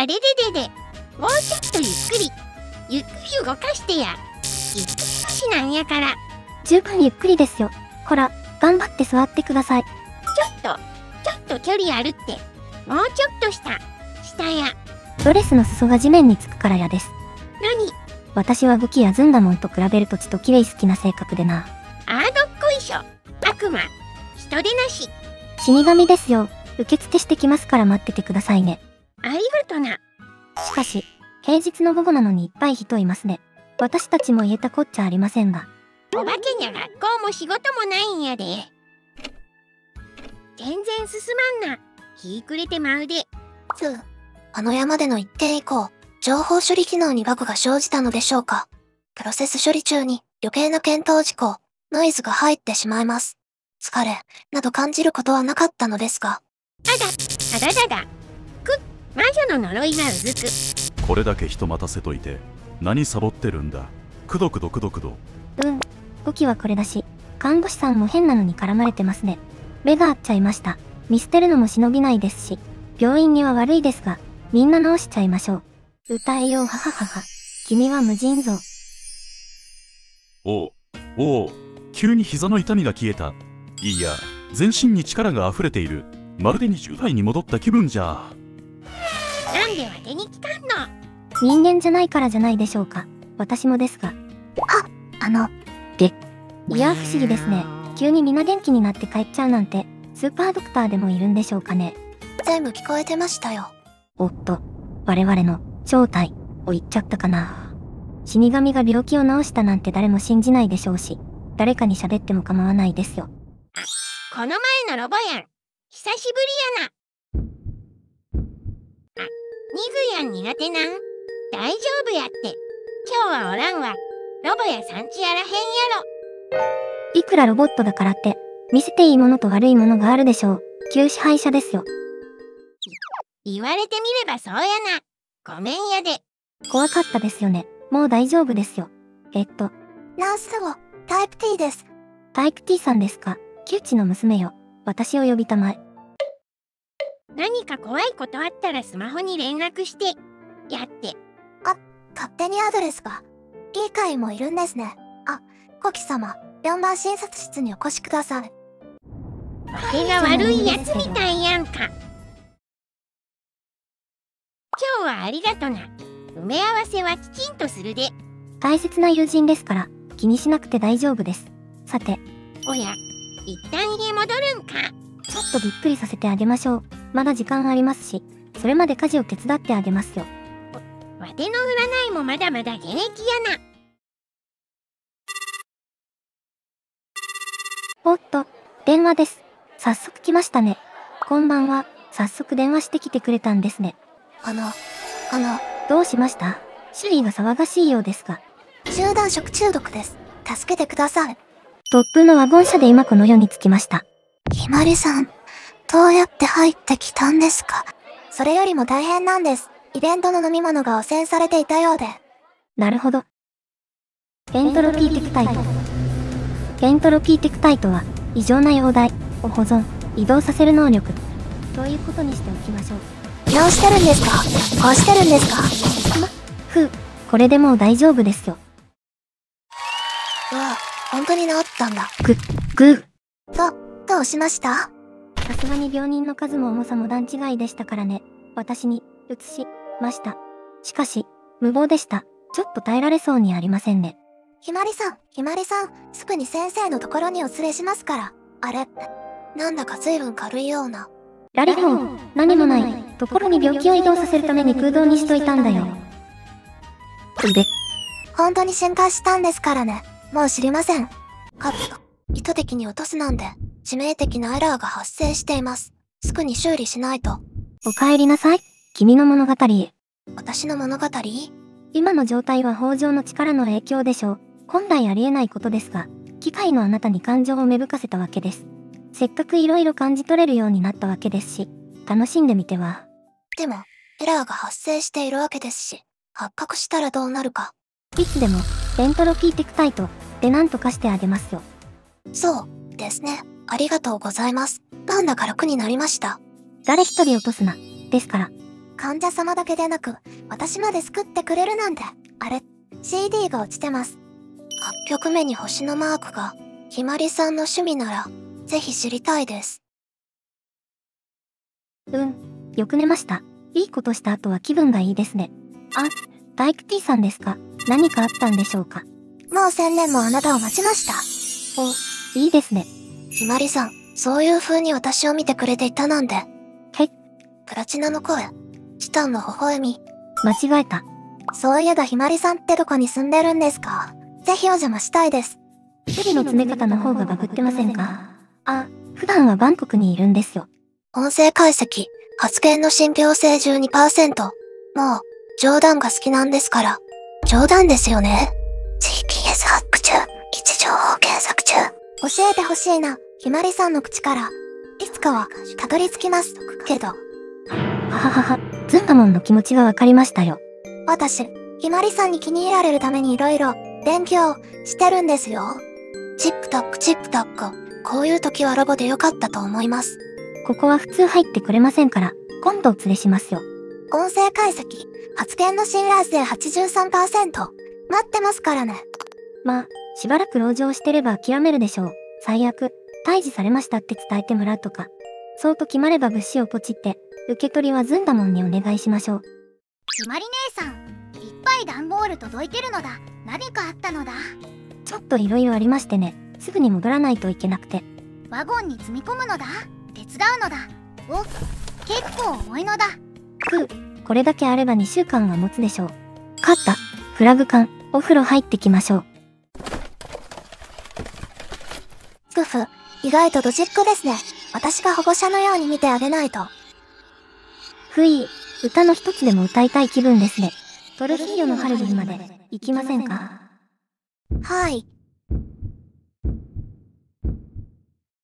れれれれ。もうちょっとゆっくり動かしてや。ゆっくり腰なんやから。 十分ゆっくりですよ。ほら、頑張って座ってください。 ちょっと距離あるって。もうちょっと下や。 ドレスの裾が地面につくからやです。 何？ 私は武器やずんだもんと比べるとちときれい好きな性格でな。 アードっこいしょ。悪魔。人でなし。 死神ですよ。受付してきますから待っててくださいね。 ありがとな。 しかし、平日の午後なのにいっぱい人いますね。私たちも言えたこっちゃありませんが。 お化けにゃ学校も仕事もないんやで。全然進まんな。日暮れてまうで。 あの山での一点以降、情報処理機能にバグが生じたのでしょうか。プロセス処理中に余計な検討事項、ノイズが入ってしまいます。疲れ、など感じることはなかったのですが。 あだだだ。魔女の呪いがうずく。 これだけ人待たせといて、何サボってるんだ。くど。 武器はこれだし、看護師さんも変なのに絡まれてますね。目が合っちゃいました。見捨てるのも忍びないですし、病院には悪いですが、みんな直しちゃいましょう。歌えようはははは。君は無尽蔵。 おお、急に膝の痛みが消えた。いいや、全身に力が溢れている。まるで20代に戻った気分じゃ。 なんでわてに来たんの？ 人間じゃないからじゃないでしょうか。私もですが。いや、不思議ですね。急に皆元気になって帰っちゃうなんて、スーパードクターでもいるんでしょうかね。 全部聞こえてましたよ。 おっと、我々の正体を言っちゃったかな。死神が病気を治したなんて誰も信じないでしょうし、誰かに喋っても構わないですよ。 この前のロボやん。久しぶりやな。ニグやん苦手なん？大丈夫やって。今日はおらんわ。ロボやさんちやらへんやろ。 いくらロボットだからって、見せていいものと悪いものがあるでしょう。旧支配者ですよ。 言われてみればそうやな。ごめんやで。 怖かったですよね。もう大丈夫ですよ。 ナース号、タイプ T です。 タイプ T さんですか。キュッチの娘よ。私を呼びたまえ。 何か怖いことあったらスマホに連絡して。やって。 勝手にアドレスが。議会もいるんですね。コキ様、4番診察室にお越しください。 手が悪いやつみたいやんか。今日はありがとな。埋め合わせはきちんとするで。 大切な友人ですから、気にしなくて大丈夫です。さて。 おや、一旦家戻るんか。 ちょっとびっくりさせてあげましょう。まだ時間ありますし、それまで家事を手伝ってあげますよ。 わての占いもまだまだ現役やな。 おっと、電話です。早速来ましたね。こんばんは。早速電話してきてくれたんですね。どうしました？周囲が騒がしいようですが。 集団食中毒です。助けてください。 突風のワゴン車で今この世に着きました。 ひまりさん、どうやって入ってきたんですか？それよりも大変なんです。イベントの飲み物が汚染されていたようで。 なるほど。エントロピーテクタイト。エントロピーテクタイトは、異常な容体を保存、移動させる能力。ということにしておきましょう。 直してるんですか？壊してるんですか？ これでもう大丈夫ですよ。 うわ、本当に治ったんだ。どうしました？ さすがに病人の数も重さも段違いでしたからね。私に、移しました。しかし、無謀でした。ちょっと耐えられそうにありませんね。 ひまりさん、すぐに先生のところにお連れしますから。あれ、なんだか随分軽いような。 ラリホー、何もないところに病気を移動させるために空洞にしといたんだよ。 本当に進化したんですからね。もう知りません。意図的に落とすなんで、致命的なエラーが発生しています。すぐに修理しないと。 お帰りなさい。君の物語へ。 私の物語？ 今の状態は北条の力の影響でしょう。本来ありえないことですが、機械のあなたに感情を芽吹かせたわけです。せっかく色々感じ取れるようになったわけですし、楽しんでみては。 でも、エラーが発生しているわけですし、発覚したらどうなるか。 いつでも、エントロピーテクタイトで何とかしてあげますよ。 そうですね。ありがとうございます。なんだか楽になりました。 誰一人落とすな、ですから。 患者様だけでなく、私まで救ってくれるなんて。あれ、CD が落ちてます。8曲目に星のマークが、ひまりさんの趣味なら、ぜひ知りたいです。 よく寝ました。いいことした後は気分がいいですね。あ、大工 T さんですか？何かあったんでしょうか？ もう1000年もあなたを待ちました。 いいですね。 ひまりさん、そういう風に私を見てくれていたなんて。プラチナの声、チタンの微笑み。 間違えた。 そういえばひまりさんってどこに住んでるんですか？ぜひお邪魔したいです。 指の詰め方の方がバグってませんか？普段はバンコクにいるんですよ。 音声解析、発言の信憑性 12%。もう、冗談が好きなんですから。冗談ですよね。GPS ハック中、位置情報検索中。教えてほしいな、ひまりさんの口から。いつかは、たどり着きます、けど。 はははは、ズンダモンの気持ちがわかりましたよ。 私、ひまりさんに気に入られるために色々、勉強、してるんですよ。チップタックチップタック。こういう時はロボでよかったと思います。 ここは普通入ってくれませんから、今度お連れしますよ。 音声解析、発言の信頼性 83%。待ってますからね。 しばらく籠城してれば諦めるでしょう。最悪、退治されましたって伝えてもらうとか。そうと決まれば物資をポチって、受け取りはズンダモンにお願いしましょう。 ひまり姉さん、いっぱい段ボール届いてるのだ。何かあったのだ。 ちょっと色々ありましてね、すぐに戻らないといけなくて。 ワゴンに積み込むのだ。手伝うのだ。結構重いのだ。 これだけあれば2週間は持つでしょう。勝った。フラグ缶、お風呂入ってきましょう。 意外とドジックですね。私が保護者のように見てあげないと。 歌の一つでも歌いたい気分ですね。トルヒーヨのハルビンまで行きませんか？ はい。